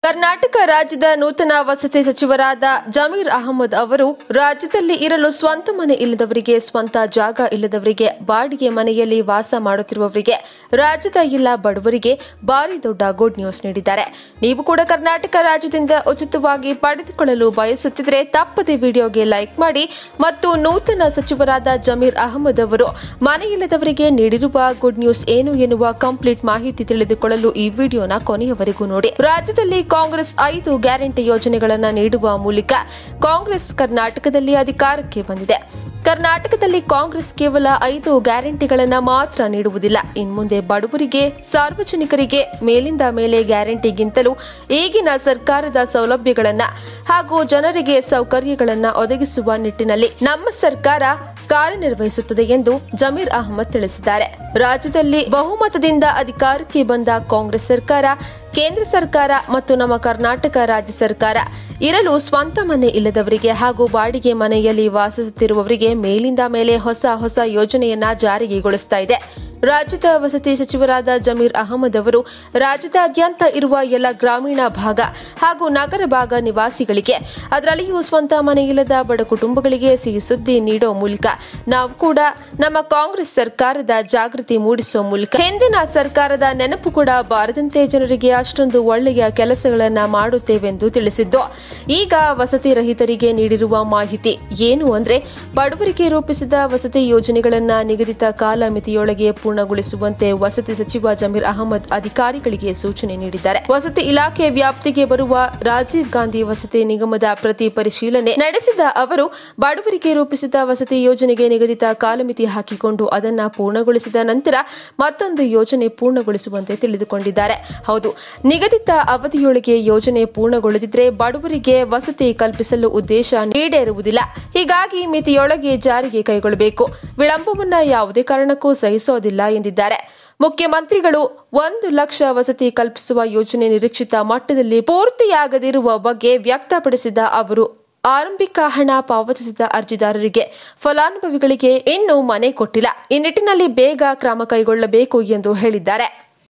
ಕರ್ನಾಟಕ ರಾಜ್ಯದ ನೂತನ ವಸತಿ ಸಚಿವರಾದ ಜಮೀರ್ ಅಹಮದ್ ಅವರು ರಾಜ್ಯದಲ್ಲಿ ಇರಲು ಸ್ವಂತ ಮನೆ ಇಲ್ಲದವರಿಗೆ, ಸ್ವಂತ ಜಾಗ ಇಲ್ಲದವರಿಗೆ, ಬಾಡಿಗೆ ಮನೆಯಲ್ಲಿ ವಾಸ ಮಾಡುತ್ತಿರುವವರಿಗೆ, ರಾಜ್ಯದ ಎಲ್ಲ ಬಡವರಿಗೆ ಭಾರಿ ದೊಡ್ಡ ಗುಡ್ ನ್ಯೂಸ್ ನೀಡಿದ್ದಾರೆ. ನೀವು ಕೂಡ ಕರ್ನಾಟಕ ರಾಜ್ಯದಿಂದ ಉಚಿತವಾಗಿ ಪಡೆದುಕೊಳ್ಳಲು ಬಯಸುತ್ತಿದ್ದರೆ ತಪ್ಪದೆ ವಿಡಿಯೋಗೆ ಲೈಕ್ ಮಾಡಿ ಮತ್ತು ನೂತನ ಸಚಿವರಾದ ಜಮೀರ್ ಅಹಮದ್ ಅವರು ಮನೆಯಿಲ್ಲದವರಿಗೆ ನೀಡಿರುವ ಗುಡ್ ನ್ಯೂಸ್ ಏನು ಎನ್ನುವ ಕಂಪ್ಲೀಟ್ ಮಾಹಿತಿ ತಿಳಿದುಕೊಳ್ಳಲು ಈ ವಿಡಿಯೋನ ಕೊನೆಯವರೆಗೂ ನೋಡಿ. ರಾಜ್ಯದಲ್ಲಿ ಕಾಂಗ್ರೆಸ್ 5 ಗ್ಯಾರಂಟಿ ಯೋಜನೆಗಳನ್ನು ನೀಡುವ ಮೂಲಕ ಕಾಂಗ್ರೆಸ್ ಕರ್ನಾಟಕದಲ್ಲಿ ಅಧಿಕಾರಕ್ಕೆ ಬಂದಿದೆ. ಕರ್ನಾಟಕದಲ್ಲಿ ಕಾಂಗ್ರೆಸ್ ಕೇವಲ 5 ಗ್ಯಾರಂಟಿಗಳನ್ನು ಮಾತ್ರ ನೀಡುವುದಿಲ್ಲ. ಇನ್ಮುಂದೆ ಬಡವರಿಗೆ, ಸಾರ್ವಜನಿಕರಿಗೆ ಮೇಲಿಂದ ಮೇಲೆ ಗ್ಯಾರಂಟಿಗಿಂತಲೂ ಈಗಿನ ಸರ್ಕಾರದ ಸೌಲಭ್ಯಗಳನ್ನು ಹಾಗೂ ಜನರಿಗೆ ಸೌಕರ್ಯಗಳನ್ನು ಒದಗಿಸುವ ನಿಟ್ಟಿನಲ್ಲಿ ನಮ್ಮ ಸರ್ಕಾರ ಕಾರ್ಯನಿರ್ವಹಿಸುತ್ತದೆ ಎಂದು ಜಮೀರ್ ಅಹಮದ್ ತಿಳಿಸಿದ್ದಾರೆ. ರಾಜ್ಯದಲ್ಲಿ ಬಹುಮತದಿಂದ ಅಧಿಕಾರಕ್ಕೆ ಬಂದ ಕಾಂಗ್ರೆಸ್ ಸರ್ಕಾರ, ಕೇಂದ್ರ ಸರ್ಕಾರ ಮತ್ತು ನಮ್ಮ ಕರ್ನಾಟಕ ರಾಜ್ಯ ಸರ್ಕಾರ ಇರಲು ಸ್ವಂತ ಮನೆ ಇಲ್ಲದವರಿಗೆ ಹಾಗೂ ಬಾಡಿಗೆ ಮನೆಯಲ್ಲಿ ವಾಸಿಸುತ್ತಿರುವವರಿಗೆ ಮೇಲಿಂದ ಮೇಲೆ ಹೊಸ ಯೋಜನೆಯನ್ನ ಜಾರಿಗೊಳಿಸ್ತಾ ಇದೆ. ರಾಜ್ಯದ ವಸತಿ ಸಚಿವರಾದ ಜಮೀರ್ ಅಹಮದ್ ಅವರು ರಾಜ್ಯದಾದ್ಯಂತ ಇರುವ ಎಲ್ಲ ಗ್ರಾಮೀಣ ಭಾಗ ಹಾಗೂ ನಗರ ಭಾಗ ನಿವಾಸಿಗಳಿಗೆ, ಅದರಲ್ಲಿಯೂ ಸ್ವಂತ ಮನೆ ಇಲ್ಲದ ಬಡ ಕುಟುಂಬಗಳಿಗೆ ಸಿಹಿ ಸುದ್ದಿ ನೀಡೋ ಮೂಲಕ ನಾವು ಕೂಡ ನಮ್ಮ ಕಾಂಗ್ರೆಸ್ ಸರ್ಕಾರದ ಜಾಗೃತಿ ಮೂಡಿಸುವ ಮೂಲಕ ಹಿಂದಿನ ಸರ್ಕಾರದ ನೆನಪು ಕೂಡ ಬಾರದಂತೆ ಜನರಿಗೆ ಅಷ್ಟೊಂದು ಒಳ್ಳೆಯ ಕೆಲಸಗಳನ್ನ ಮಾಡುತ್ತೇವೆಂದು ತಿಳಿಸಿದ್ದು. ಈಗ ವಸತಿ ರಹಿತರಿಗೆ ನೀಡಿರುವ ಮಾಹಿತಿ ಏನು ಅಂದ್ರೆ, ಬಡವರಿಗೆ ರೂಪಿಸಿದ ವಸತಿ ಯೋಜನೆಗಳನ್ನ ನಿಗದಿತ ಕಾಲಮಿತಿಯೊಳಗೆ ಪೂರ್ಣಗೊಳಿಸುವಂತೆ ವಸತಿ ಸಚಿವ ಜಮೀರ್ ಅಹಮದ್ ಅಧಿಕಾರಿಗಳಿಗೆ ಸೂಚನೆ ನೀಡಿದ್ದಾರೆ. ವಸತಿ ಇಲಾಖೆ ವ್ಯಾಪ್ತಿಗೆ ಬರುವ ರಾಜೀವ್ ಗಾಂಧಿ ವಸತಿ ನಿಗಮದ ಪ್ರತಿ ಪರಿಶೀಲನೆ ನಡೆಸಿದ ಅವರು, ಬಡವರಿಗೆ ರೂಪಿಸಿದ ವಸತಿ ಯೋಜನೆಗೆ ನಿಗದಿತ ಕಾಲಮಿತಿ ಹಾಕಿಕೊಂಡು ಅದನ್ನ ಪೂರ್ಣಗೊಳಿಸಿದ ನಂತರ ಮತ್ತೊಂದು ಯೋಜನೆ ಪೂರ್ಣಗೊಳಿಸುವಂತೆ ತಿಳಿದುಕೊಂಡಿದ್ದಾರೆ. ಹೌದು, ನಿಗದಿತ ಅವಧಿಯೊಳಗೆ ಯೋಜನೆ ಪೂರ್ಣಗೊಳ್ಳದಿದ್ದರೆ ಬಡವರಿಗೆ ವಸತಿ ಕಲ್ಪಿಸಲು ಉದ್ದೇಶ ಈಡೇರುವುದಿಲ್ಲ. ಹೀಗಾಗಿ ಮಿತಿಯೊಳಗೆ ಜಾರಿಗೆ ಕೈಗೊಳ್ಳಬೇಕು. ವಿಳಂಬವನ್ನ ಯಾವುದೇ ಕಾರಣಕ್ಕೂ ಸಹಿಸೋದಿಲ್ಲ ಎಂದಿದ್ದಾರೆ. ಮುಖ್ಯಮಂತ್ರಿಗಳು 1 ಲಕ್ಷ ವಸತಿ ಕಲ್ಪಿಸುವ ಯೋಜನೆ ನಿರೀಕ್ಷಿತ ಮಟ್ಟದಲ್ಲಿ ಪೂರ್ತಿಯಾಗದಿರುವ ಬಗ್ಗೆ ವ್ಯಕ್ತಪಡಿಸಿದ ಅವರು, ಆರಂಭಿಕ ಹಣ ಪಾವತಿಸಿದ ಅರ್ಜಿದಾರರಿಗೆ, ಫಲಾನುಭವಿಗಳಿಗೆ ಇನ್ನೂ ಮನೆ ಕೊಟ್ಟಿಲ್ಲ. ಈ ನಿಟ್ಟಿನಲ್ಲಿ ಬೇಗ ಕ್ರಮ ಕೈಗೊಳ್ಳಬೇಕು ಎಂದು ಹೇಳಿದ್ದಾರೆ.